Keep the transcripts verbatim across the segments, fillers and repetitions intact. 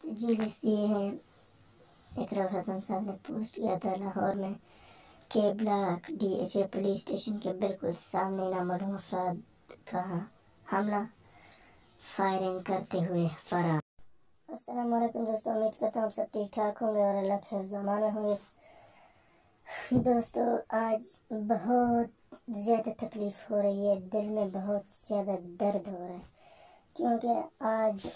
جی دوستی یہ ہے، اقرار حسن صاحب نے پوسٹ کیا تھا لاہور میں کے block D H A police station کے بالکل سامنے نامعلوم افراد کا حملہ، فائرنگ کرتے ہوئے فرار۔ السلام علیکم دوستوں، امید کرتا ہوں سب ٹھیک ٹھاک ہوں گے اور اللہ کے حفظ و امان میں ہوں گے۔ دوستو آج بہت زیادہ تکلیف ہو رہی ہے، دل میں بہت زیادہ درد ہو رہا ہے، کیونکہ آج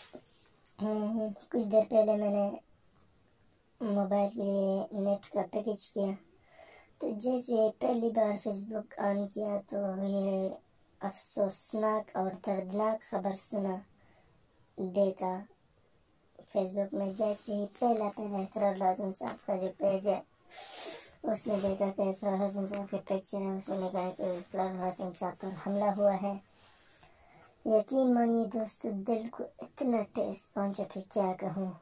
کچھ دیر پہلے میں نے موبائل کے لیے نیٹ کا پیکج کیا، تو جیسے پہلی بار فیس بک آن کیا تو یہ افسوسناک اور دردناک خبر سنا دیکھا فیس بک میں۔ جیسے ہی پہلا پہلا اقرار حسن صاحب کا جو پیج ہے اس میں دیکھا کہ اقرار حسن صاحب کے پکچر ہے، اس میں لکھا ہے کہ اقرار حسن صاحب پر حملہ ہوا ہے۔ یقین مانیے دوستو، دل کو اتنا ٹھیس پہنچا کہ کیا کہوں،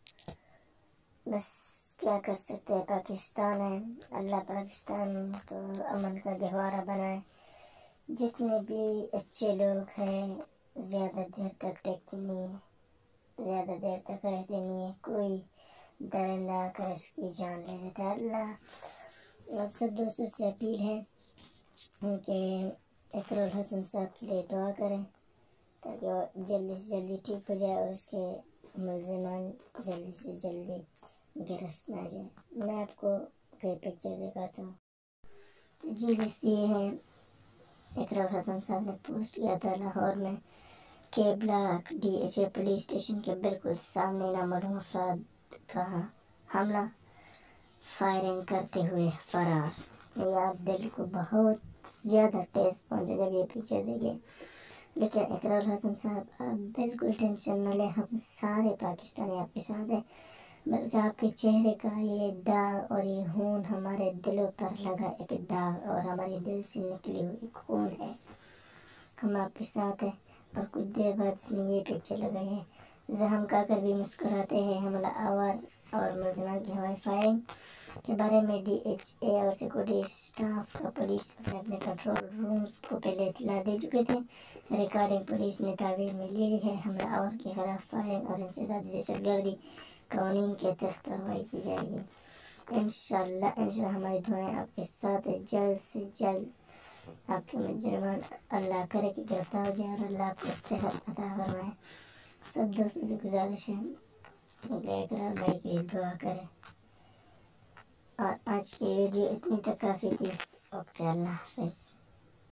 بس کیا کر سکتے ہیں، پاکستان ہے، اللہ پاکستان کو امن کا گہوارہ بنائے۔ جتنے بھی اچھے لوگ ہیں زیادہ دیر تک ٹکتے نہیں ہیں، زیادہ دیر تک رہتے نہیں ہیں، کوئی درندہ آ کر اس کی جان لے لیتا ہے۔ اللہ آپ سب دوستوں سے اپیل ہے کہ اقرار حسن صاحب کے لیے دعا کریں تاکہ وہ جلدی سے جلدی ٹھیک ہو جائے اور اس کے ملزمان جلدی سے جلدی گرفت نہ جائے۔ میں آپ کو کئی پکچر دکھاتا ہوں۔ تو جی دوستی یہ ہے، اقرار حسن صاحب نے پوسٹ کیا تھا لاہور میں کے block D H A police station کے بالکل سامنے نامعلوم افراد کا حملہ، فائرنگ کرتے ہوئے فرار۔ یار دل کو بہت زیادہ ٹھیس پہنچا جب یہ پکچر دیکھے، لیکن اقرار حسن صاحب آپ بالکل ٹینشن نہ لیں، ہم سارے پاکستانی آپ کے ساتھ ہیں، بلکہ آپ کے چہرے کا یہ داغ اور یہ خون ہمارے دلوں پر لگا ایک داغ اور ہمارے دل سے نکلی ہوئی خون ہے، ہم آپ کے ساتھ ہیں۔ اور کچھ دیر بعد اس نے یہ پکچر لگائی ہے، زخم کا کر بھی مسکراتے ہیں، حملہ آور اور ملزمان کی ہوائی فائرنگ کے بارے میں ڈی ایچ اے اور سیکورٹی اسٹاف کا پولیس اپنے اپنے کنٹرول رومز کو پہلے اطلاع دے چکے تھے۔ ریکارڈنگ پولیس نے تعویل میں لے لی ہے، حملہ آور کے خلاف فائرنگ اور انسدادی دہشت گردی قوانین کے تحت کارروائی کی جائے گی۔ انشاءاللہ انشاءاللہ ہماری دعائیں آپ کے ساتھ ہے، جلد سے جلد آپ کے مجرمان اللہ کرے کہ گرفتار ہو جائے اور اللہ آپ کو صحت عطا فرمائے۔ سب دوستوں سے گزارش ہے کہ اقرار بھائی کے لیے دعا کریں۔ اور آج کی ویڈیو اتنی تک کافی تھی۔ اوکے، اللہ حافظ۔